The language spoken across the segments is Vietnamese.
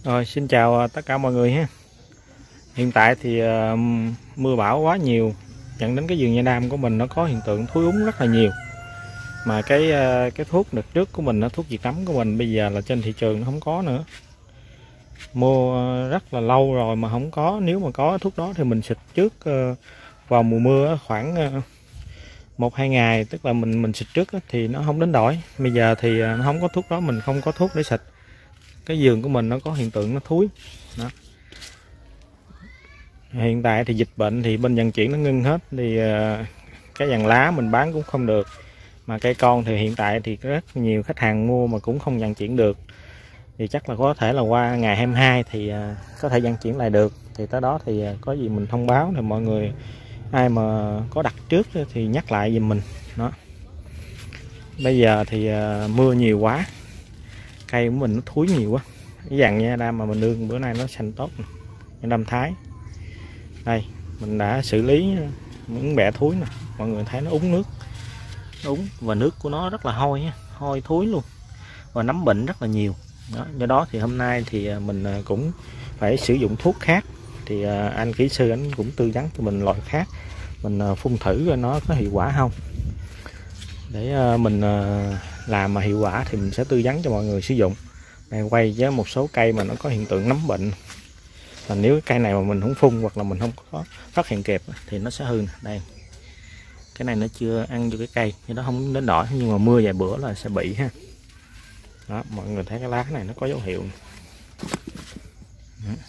Rồi, xin chào tất cả mọi người ha. Hiện tại thì mưa bão quá nhiều dẫn đến cái vườn nha đam của mình nó có hiện tượng thúi úng rất là nhiều. Mà cái thuốc đợt trước của mình, nó thuốc diệt nấm của mình bây giờ là trên thị trường nó không có nữa. Mua rất là lâu rồi mà không có. Nếu mà có thuốc đó thì mình xịt trước vào mùa mưa khoảng 1-2 ngày, tức là mình xịt trước thì nó không đến đổi. Bây giờ thì nó không có thuốc đó, mình không có thuốc để xịt. Cái vườn của mình nó có hiện tượng nó thúi đó. Hiện tại thì dịch bệnh thì bên vận chuyển nó ngưng hết, thì cái dàn lá mình bán cũng không được, mà cây con thì hiện tại thì rất nhiều khách hàng mua mà cũng không vận chuyển được. Thì chắc là có thể là qua ngày 22 thì có thể vận chuyển lại được. Thì tới đó thì có gì mình thông báo, thì mọi người ai mà có đặt trước thì nhắc lại giùm mình đó. Bây giờ thì mưa nhiều quá, cây của mình nó thúi nhiều quá. Cái dàn nha đam mà mình nương bữa nay nó xanh tốt, nha đam Thái đây mình đã xử lý những bẹ thúi nè, mọi người thấy nó úng nước, nó úng và nước của nó rất là hôi nha, hôi thúi luôn, và nấm bệnh rất là nhiều đó. Do đó thì hôm nay thì mình cũng phải sử dụng thuốc khác. Thì anh kỹ sư anh cũng tư vấn cho mình loại khác, mình phun thử coi nó có hiệu quả không, để mình làm mà hiệu quả thì mình sẽ tư vấn cho mọi người sử dụng. Đây, quay với một số cây mà nó có hiện tượng nấm bệnh, và nếu cái cây này mà mình không phun hoặc là mình không có phát hiện kịp thì nó sẽ hư. Đây, cái này nó chưa ăn vô cái cây thì nó không đến đổi, nhưng mà mưa vài bữa là sẽ bị ha. Đó, mọi người thấy cái lá này nó có dấu hiệu. Đó.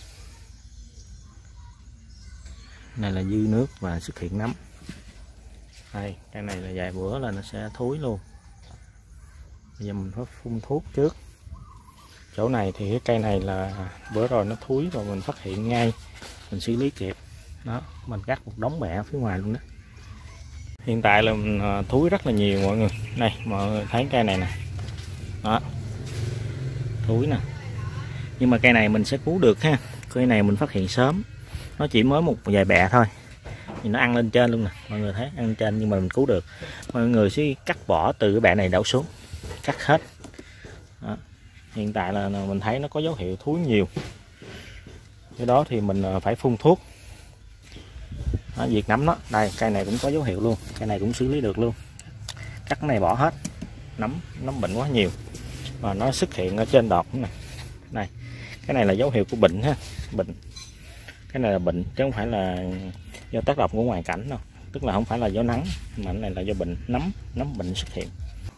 Này là dư nước và xuất hiện nấm. Đây, cây này là vài bữa là nó sẽ thúi luôn. Bây giờ mình phải phun thuốc trước. Chỗ này thì cái cây này là bữa rồi nó thúi rồi, mình phát hiện ngay, mình xử lý kịp đó, mình cắt một đống bẹ phía ngoài luôn đó. Hiện tại là mình thúi rất là nhiều mọi người. Đây mọi người thấy cây này nè đó, thúi nè, nhưng mà cây này mình sẽ cứu được ha. Cây này mình phát hiện sớm, nó chỉ mới một vài bẹ thôi thì nó ăn lên trên luôn nè, mọi người thấy ăn lên trên, nhưng mà mình cứu được. Mọi người sẽ cắt bỏ từ cái bẹ này đổ xuống, cắt hết đó. Hiện tại là mình thấy nó có dấu hiệu thúi nhiều, cái đó thì mình phải phun thuốc đó, diệt nấm đó. Đây cây này cũng có dấu hiệu luôn, cây này cũng xử lý được luôn, cắt cái này bỏ hết, nấm bệnh quá nhiều và nó xuất hiện ở trên đọt này. Này, cái này là dấu hiệu của bệnh ha, bệnh, cái này là bệnh chứ không phải là do tác động của ngoại cảnh đâu, tức là không phải là do nắng, mà cái này là do bệnh, nấm bệnh xuất hiện.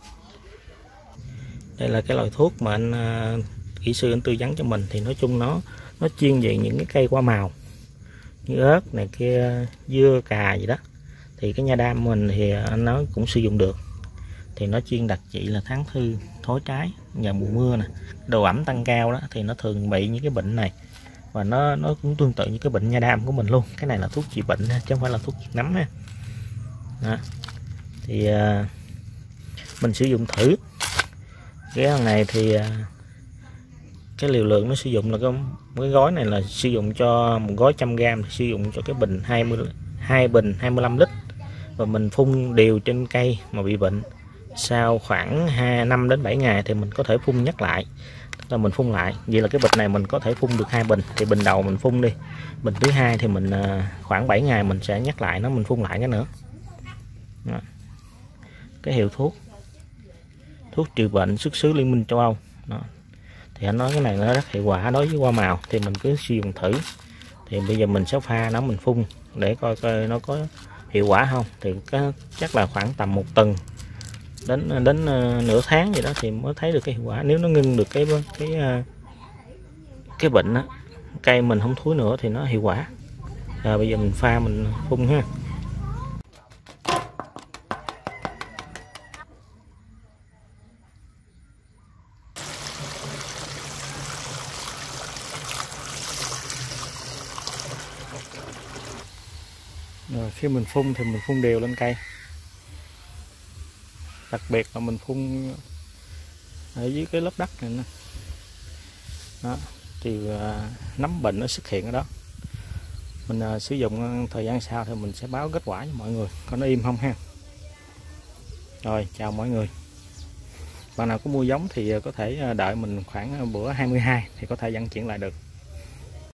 Đây là cái loại thuốc mà anh kỹ sư anh tư vấn cho mình, thì nói chung nó chuyên về những cái cây hoa màu như ớt này kia, dưa, cà gì đó. Thì cái nha đam mình thì anh nói cũng sử dụng được, thì nó chuyên đặc trị là tháng thư, thối trái, vào mùa mưa nè, độ ẩm tăng cao đó thì nó thường bị những cái bệnh này, và nó cũng tương tự như cái bệnh nha đam của mình luôn. Cái này là thuốc trị bệnh chứ không phải là thuốc diệt nấm ha. Đó. Thì mình sử dụng thử cái thằng này thì cái liều lượng nó sử dụng là cái gói này là sử dụng cho một gói 100g, sử dụng cho cái bình 2 bình 25 lít, và mình phun đều trên cây mà bị bệnh. Sau khoảng 5 đến 7 ngày thì mình có thể phun nhắc lại, tức là mình phun lại. Vậy là cái bịch này mình có thể phun được 2 bình, thì bình đầu mình phun đi, bình thứ hai thì mình khoảng 7 ngày mình sẽ nhắc lại nó, mình phun lại cái nữa. Đó. Cái hiệu thuốc trừ bệnh xuất xứ Liên minh châu Âu đó. Thì anh nói cái này nó rất hiệu quả đối với hoa màu, thì mình cứ sử dụng thử. Thì bây giờ mình sẽ pha nó, mình phun để coi nó có hiệu quả không. Thì chắc là khoảng tầm 1 tuần đến nửa tháng gì đó thì mới thấy được cái hiệu quả. Nếu nó ngưng được cái bệnh đó, cây mình không thúi nữa thì nó hiệu quả. Rồi bây giờ mình pha mình phun ha. Rồi khi mình phun thì mình phun đều lên cây, đặc biệt là mình phun ở dưới cái lớp đất này nè đó, thì nấm bệnh nó xuất hiện ở đó. Mình sử dụng thời gian sau thì mình sẽ báo kết quả cho mọi người coi nó im không ha. Rồi chào mọi người. Bạn nào có mua giống thì có thể đợi mình khoảng bữa 22 thì có thể vận chuyển lại được.